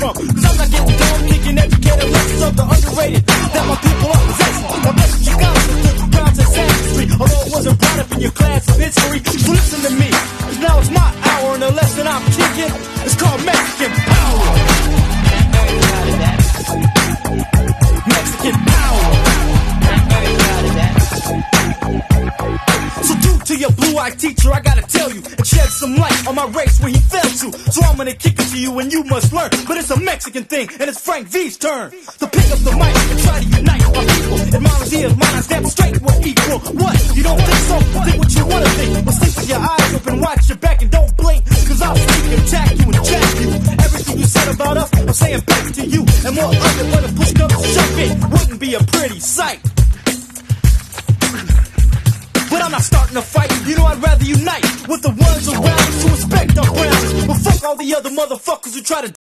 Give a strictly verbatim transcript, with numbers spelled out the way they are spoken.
from. Cause I'm not getting dumb, thinking educated lessons of the underrated that my people are possessing. My message you got is the grounds and ancestry. Although it wasn't brought up in your class of history, so listen to me. Cause now it's my hour and the lesson I'm kicking is called Mexican power. Mexican power. So due to your blue-eyed teacher, I gotta tell you and shed some light on my race where he fell to. So I'm gonna kick it to you and you must learn. But it's a Mexican thing and it's Frank V's turn to pick up the mic and try to unite my people. And my ideas, mine, stand straight, we're equal. What? You don't think so? Think what you wanna think. But sleep with your eyes open, watch your back and don't blink. Cause I'll speak, attack you and jack you. Everything you said about us, I'm saying back to you. And more of it when the push comes to shove it. Wouldn't be a pretty sight. But I'm not starting a fight, you know I'd rather unite with the ones around us who respect our grounds. But fuck all the other motherfuckers who try to